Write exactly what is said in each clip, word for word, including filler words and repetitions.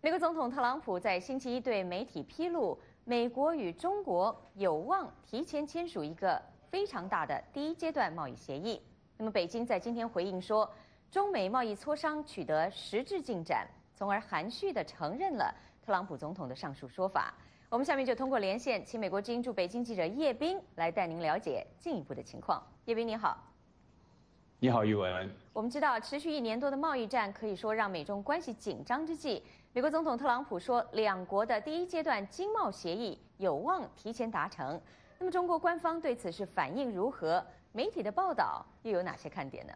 美国总统特朗普在星期一对媒体披露，美国与中国有望提前签署一个非常大的第一阶段贸易协议。那么，北京在今天回应说，中美贸易磋商取得实质进展，从而含蓄地承认了特朗普总统的上述说法。我们下面就通过连线，请美国之音驻北京记者叶斌来带您了解进一步的情况。叶斌，你好。 你好，玉文。 我们知道，持续一年多的贸易战可以说让美中关系紧张之际，美国总统特朗普说，两国的第一阶段经贸协议有望提前达成。那么，中国官方对此是反应如何？媒体的报道又有哪些看点呢？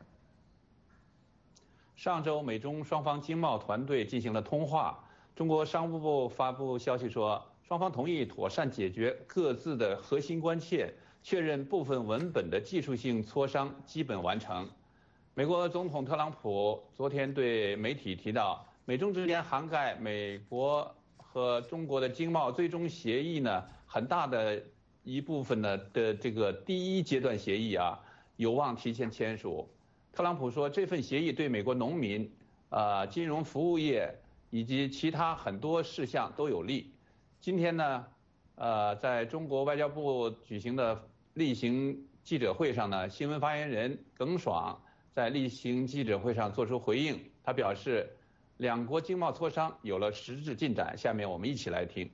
上周，美中双方经贸团队进行了通话。中国商务部发布消息说，双方同意妥善解决各自的核心关切。 确认部分文本的技术性磋商基本完成。美国总统特朗普昨天对媒体提到，美中之间涵盖美国和中国的经贸最终协议呢，很大的一部分呢的这个第一阶段协议啊，有望提前签署。特朗普说，这份协议对美国农民、呃金融服务业以及其他很多事项都有利。今天呢，呃，在中国外交部举行的 例行记者会上呢，新闻发言人耿爽在例行记者会上作出回应。他表示，两国经贸磋商有了实质进展。下面我们一起来听。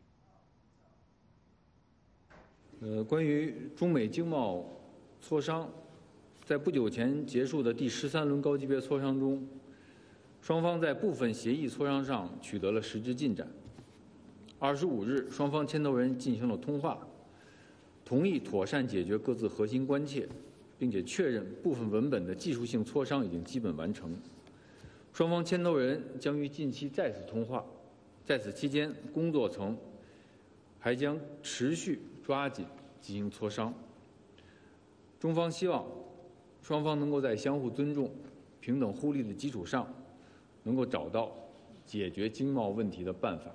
呃，关于中美经贸磋商，在不久前结束的第十三轮高级别磋商中，双方在部分协议磋商上取得了实质进展。二十五日，双方牵头人进行了通话。 同意妥善解决各自核心关切，并且确认部分文本的技术性磋商已经基本完成。双方牵头人将于近期再次通话，在此期间，工作层还将持续抓紧进行磋商。中方希望双方能够在相互尊重、平等互利的基础上，能够找到解决经贸问题的办法。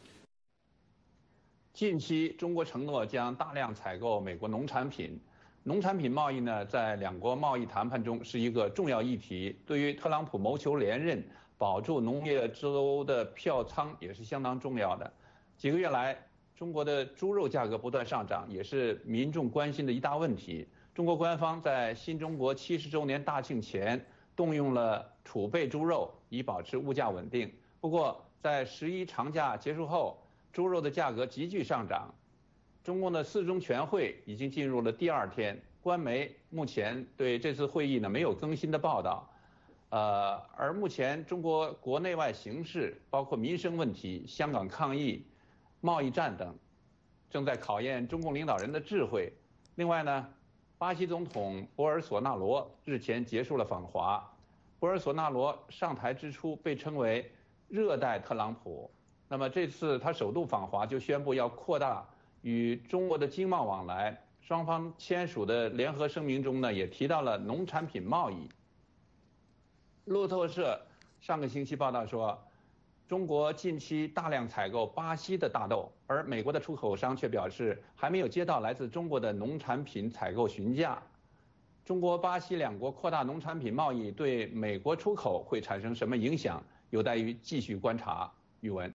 近期，中国承诺将大量采购美国农产品。农产品贸易呢，在两国贸易谈判中是一个重要议题。对于特朗普谋求连任、保住农业州的票仓也是相当重要的。几个月来，中国的猪肉价格不断上涨，也是民众关心的一大问题。中国官方在新中国七十周年大庆前动用了储备猪肉，以保持物价稳定。不过，在十一长假结束后， 猪肉的价格急剧上涨，中共的四中全会已经进入了第二天，官媒目前对这次会议呢没有更新的报道，呃，而目前中国国内外形势，包括民生问题、香港抗疫、贸易战等，正在考验中共领导人的智慧。另外呢，巴西总统博尔索纳罗日前结束了访华，博尔索纳罗上台之初被称为“热带特朗普”。 那么这次他首度访华，就宣布要扩大与中国的经贸往来。双方签署的联合声明中呢，也提到了农产品贸易。路透社上个星期报道说，中国近期大量采购巴西的大豆，而美国的出口商却表示还没有接到来自中国的农产品采购询价。中国、巴西两国扩大农产品贸易对美国出口会产生什么影响，有待于继续观察。宇文。